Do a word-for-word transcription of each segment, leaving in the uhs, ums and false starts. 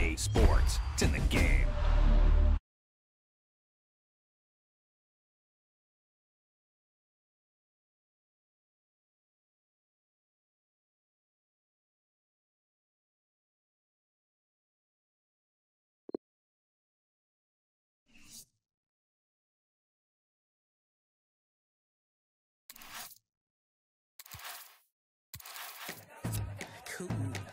K Sports. It's in the game. Cool.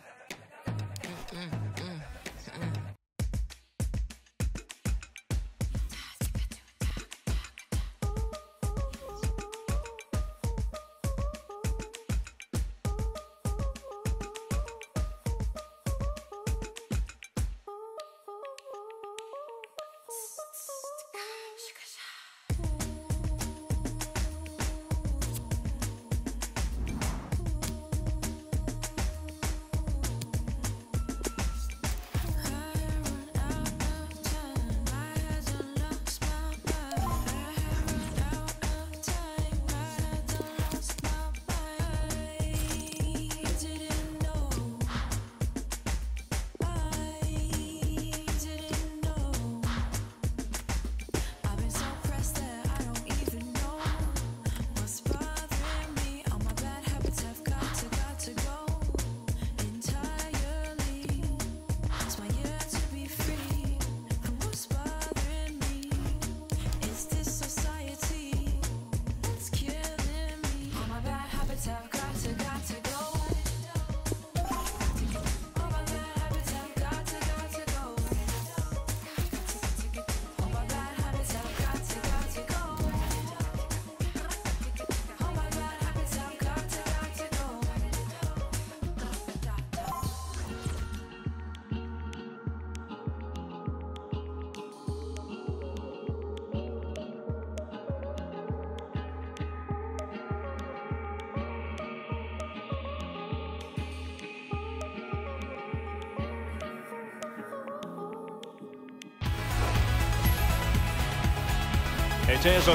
It is a...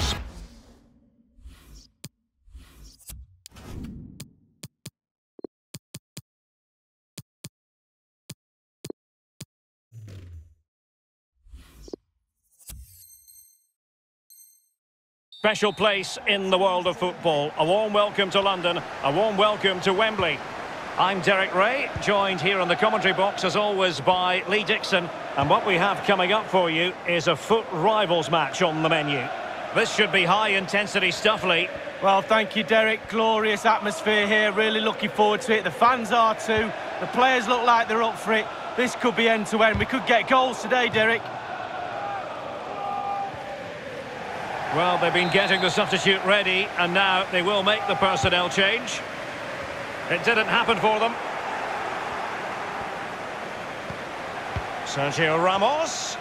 special place in the world of football. A warm welcome to London, a warm welcome to Wembley. I'm Derek Ray, joined here in the commentary box as always by Lee Dixon. And what we have coming up for you is a foot rivals match on the menu. This should be high-intensity stuff, Lee. Well, thank you, Derek. Glorious atmosphere here. Really looking forward to it. The fans are too. The players look like they're up for it. This could be end-to-end. We could get goals today, Derek. Well, they've been getting the substitute ready, and now they will make the personnel change. It didn't happen for them. Sergio Ramos.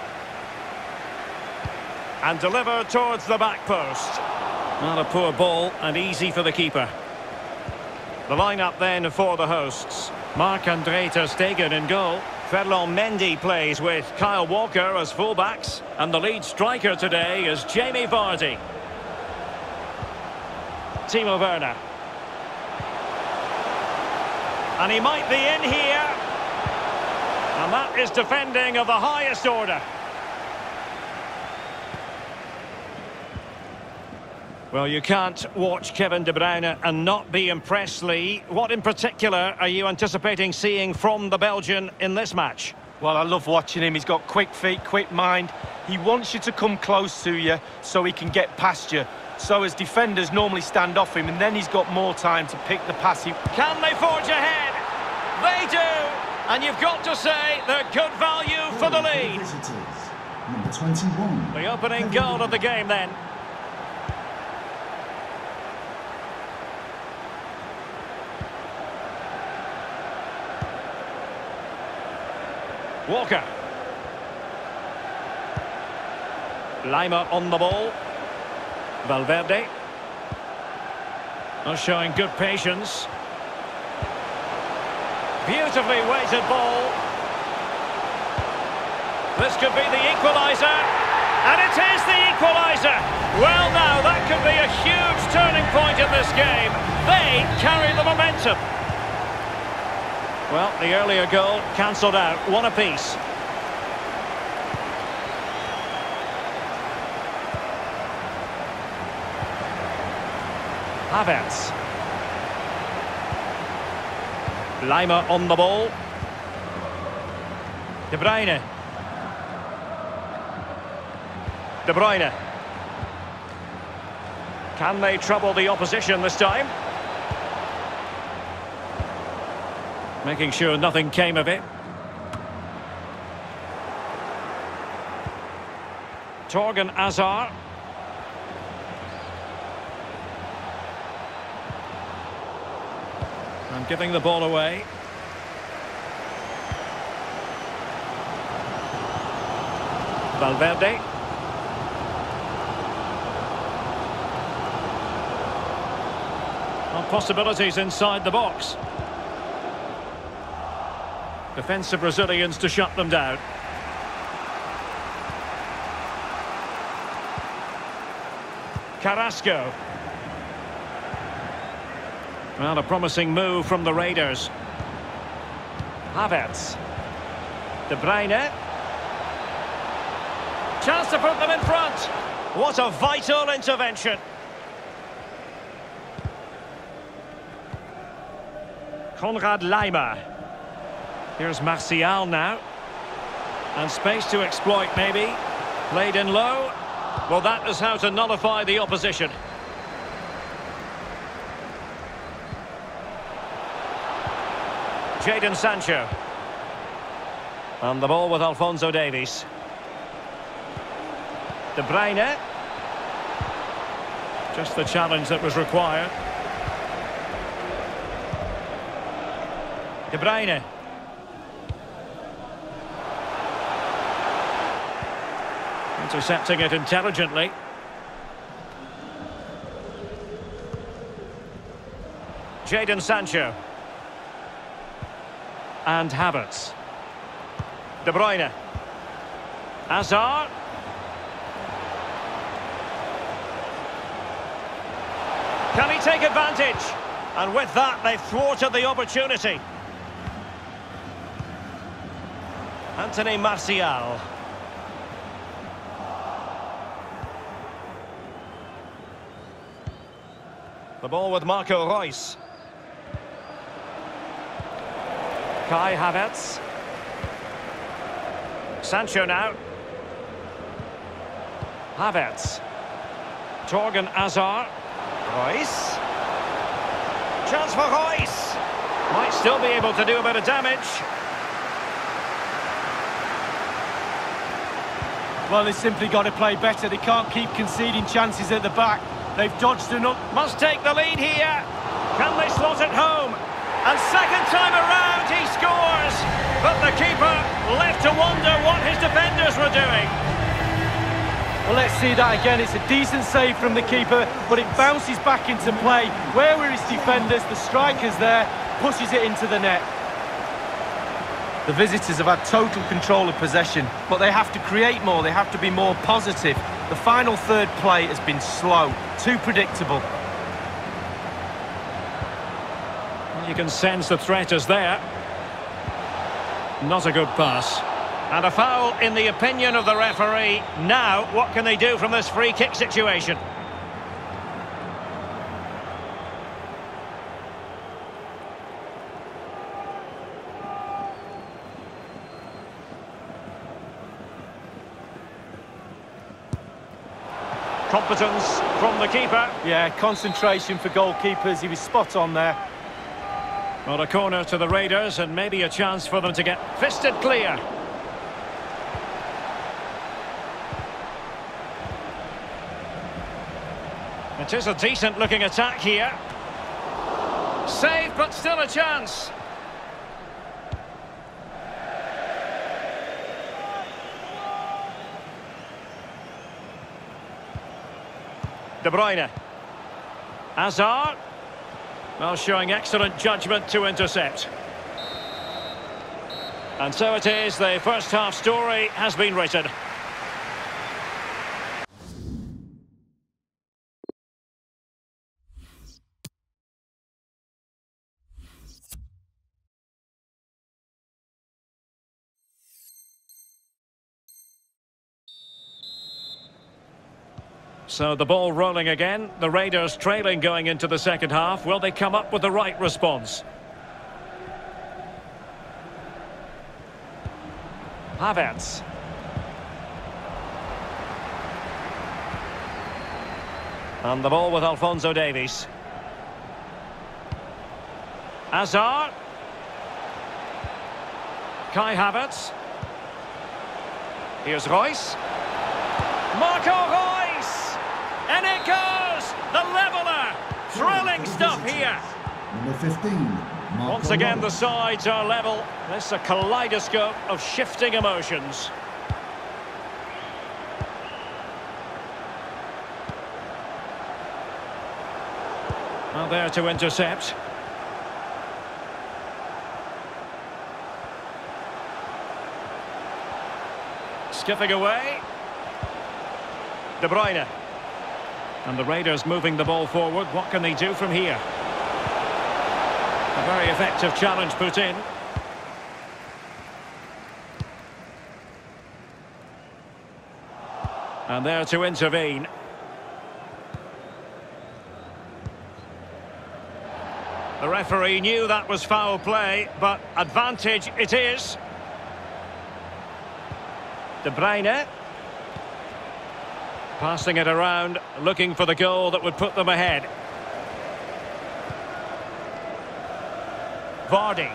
And delivered towards the back post. Not a poor ball and easy for the keeper. The lineup then for the hosts. Marc-Andre ter Stegen in goal. Ferland Mendy plays with Kyle Walker as fullbacks. And the lead striker today is Jamie Vardy. Timo Werner. And he might be in here. And that is defending of the highest order. Well, you can't watch Kevin De Bruyne and not be impressed, Lee. What in particular are you anticipating seeing from the Belgian in this match? Well, I love watching him. He's got quick feet, quick mind. He wants you to come close to you so he can get past you. So as defenders normally stand off him, and then he's got more time to pick the pass. Can they forge ahead? They do! And you've got to say they're good value for the lead. Number twenty-one. The opening goal of the game then. Walker. Lima on the ball. Valverde. Oh, showing good patience. Beautifully weighted ball. This could be the equaliser. And it is the equaliser. Well, now, that could be a huge turning point in this game. They carry the momentum. Well, the earlier goal cancelled out. One apiece. Havertz. Lima on the ball. De Bruyne. De Bruyne. Can they trouble the opposition this time? Making sure nothing came of it. Torgan Hazard. And giving the ball away. Valverde. Well, possibilities inside the box. Defensive Brazilians to shut them down. Carrasco. Well, a promising move from the Raiders. Havertz. De Bruyne. Chance to put them in front. What a vital intervention. Konrad Laimer. Here's Martial now. And space to exploit, maybe. Played in low. Well, that is how to nullify the opposition. Jadon Sancho. And the ball with Alphonso Davies. De Bruyne. Just the challenge that was required. De Bruyne. Intercepting it intelligently. Jadon Sancho. And Havertz. De Bruyne. Hazard. Can he take advantage? And with that, they've thwarted the opportunity. Anthony Martial. The ball with Marco Reus. Kai Havertz. Sancho now. Havertz. Torgan Hazard. Reus. Chance for Reus. Might still be able to do a bit of damage. Well, they've simply got to play better. They can't keep conceding chances at the back. They've dodged enough. Must take the lead here. Can they slot it home? And second time around he scores. But the keeper left to wonder what his defenders were doing. Well, let's see that again. It's a decent save from the keeper, but it bounces back into play. Where were his defenders? The striker's there, pushes it into the net. The visitors have had total control of possession, but they have to create more. They have to be more positive. The final third play has been slow, too predictable. You can sense the threat is there. Not a good pass. And a foul in the opinion of the referee. Now, what can they do from this free kick situation? Competence from the keeper. Yeah, concentration for goalkeepers. He was spot on there. Well, a corner to the Raiders and maybe a chance for them to get fisted clear. It is a decent looking attack here. Saved, but still a chance. De Bruyne. Hazard. Well, showing excellent judgment to intercept. And so it is, the first half story has been written. So the ball rolling again. The Raiders trailing going into the second half. Will they come up with the right response? Havertz. And the ball with Alphonso Davies. Hazard. Kai Havertz. Here's Reus. Marco Reus! And it goes! The leveller! Thrilling stuff here. Number fifteen. Marco Once again, the Reus. sides are level. This is a kaleidoscope of shifting emotions. Well, there to intercept. Skipping away. De Bruyne. And the Raiders moving the ball forward. What can they do from here? A very effective challenge put in. And there to intervene. The referee knew that was foul play, but advantage it is. De Bruyne. Passing it around, looking for the goal that would put them ahead. Vardy.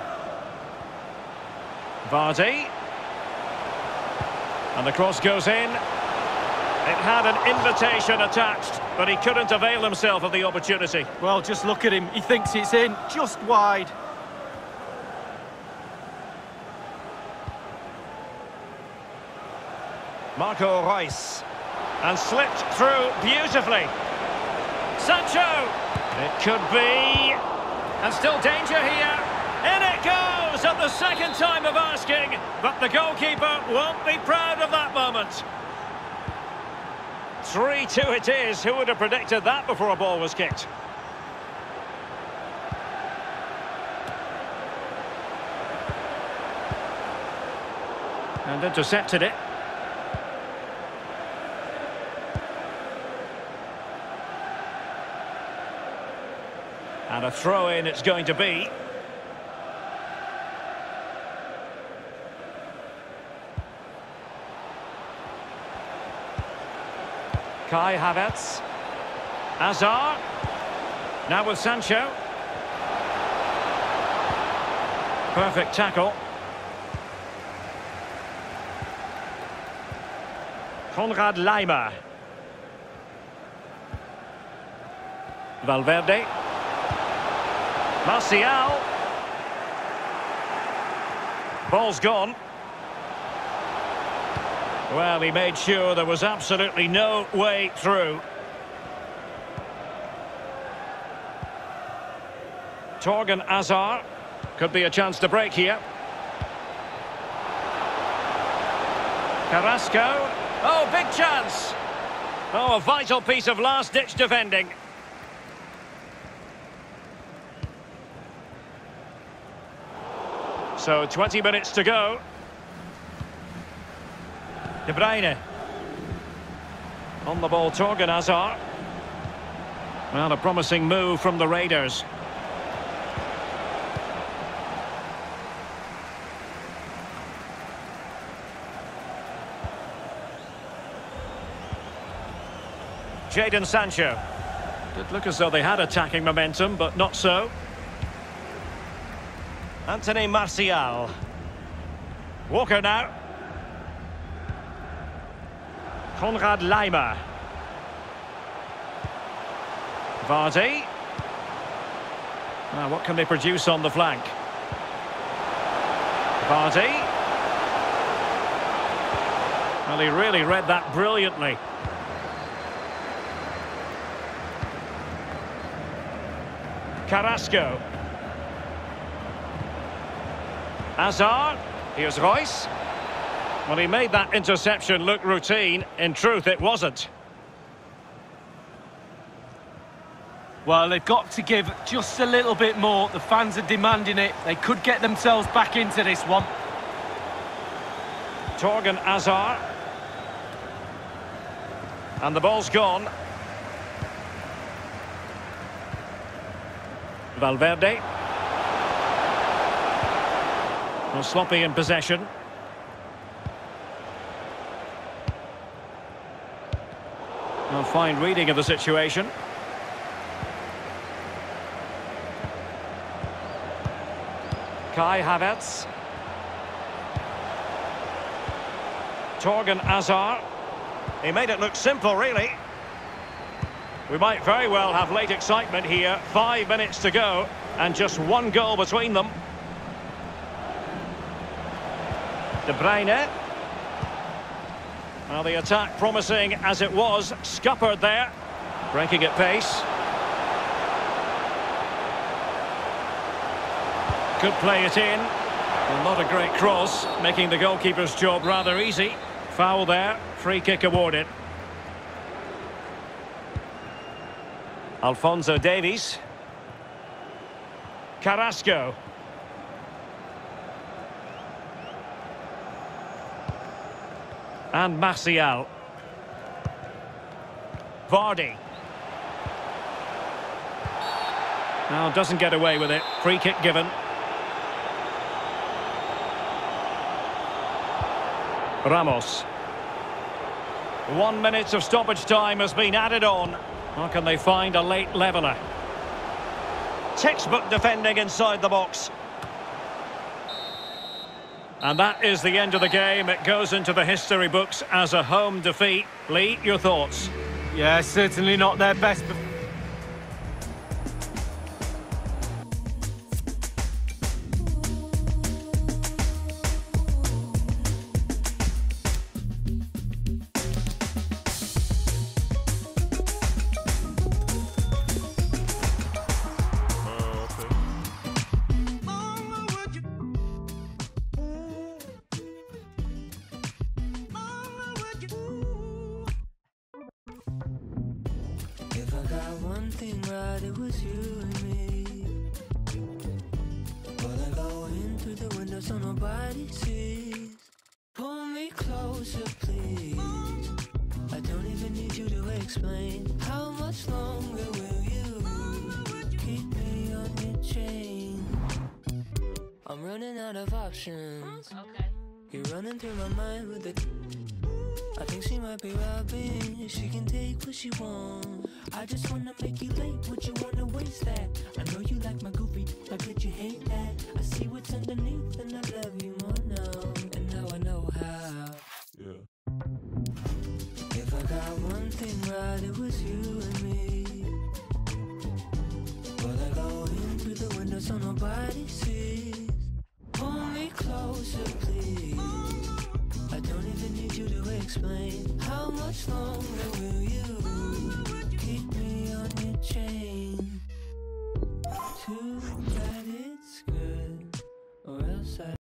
Vardy. And the cross goes in. It had an invitation attached, but he couldn't avail himself of the opportunity. Well, just look at him. He thinks it's in, just wide. Marco Reus. And slipped through beautifully. Sancho. It could be. And still danger here. In it goes at the second time of asking. But the goalkeeper won't be proud of that moment. three two it is. Who would have predicted that before a ball was kicked? And intercepted it. And a throw-in it's going to be. Kai Havertz. Hazard. Now with Sancho. Perfect tackle. Konrad Laimer. Valverde. Martial. Ball's gone. Well, he made sure there was absolutely no way through. Torgan Hazard. Could be a chance to break here. Carrasco. Oh, big chance. Oh, a vital piece of last-ditch defending. So, twenty minutes to go. De Bruyne. On the ball, Torgan Hazard. Well, a promising move from the Raiders. Jadon Sancho. Did look as though they had attacking momentum, but not so. Anthony Martial. Walker now. Konrad Laimer. Vardy. Now, what can they produce on the flank? Vardy. Well, he really read that brilliantly. Carrasco. Hazard. Here's Reus. Well, he made that interception look routine. In truth, it wasn't. Well, they've got to give just a little bit more. The fans are demanding it. They could get themselves back into this one. Torgan Hazard. And the ball's gone. Valverde. Well, sloppy in possession. A fine reading of the situation. Kai Havertz. Torgan Hazard. He made it look simple, really. We might very well have late excitement here. Five minutes to go, and just one goal between them. De Bruyne. Well, the attack promising as it was. Scuppered there. Breaking at pace. Could play it in. Well, not a great cross, making the goalkeeper's job rather easy. Foul there. Free kick awarded. Alphonso Davies. Carrasco. And Martial. Vardy. Now doesn't get away with it. Free kick given. Ramos. One minute of stoppage time has been added on. How can they find a late leveller? Textbook defending inside the box. And that is the end of the game. It goes into the history books as a home defeat. Lee, your thoughts? Yeah, certainly not their best. If I got one thing right, it was you and me. Well, I go in through the window so nobody sees. Pull me closer, please. I don't even need you to explain. How much longer will you keep me on your chain? I'm running out of options. Okay. You're running through my mind with the... I think she might be robbing. She can take what she wants. I just wanna make you late. Would you wanna waste that? I know you like my goofy. How could you hate that? I see what's underneath and I love you more now. And now I know how. Yeah. If I got one thing right, it was you and me. Well, I go in through the window so nobody sees. Pull me closer, please. I don't even need you to explain. How much longer